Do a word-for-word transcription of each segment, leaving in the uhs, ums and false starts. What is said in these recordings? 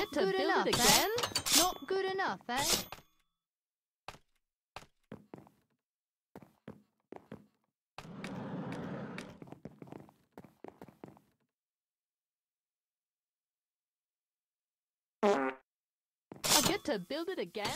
get to build it again? Not good enough, eh? I get to build it again?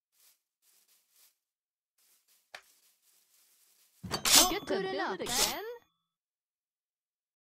I get to good build enough, it eh? again?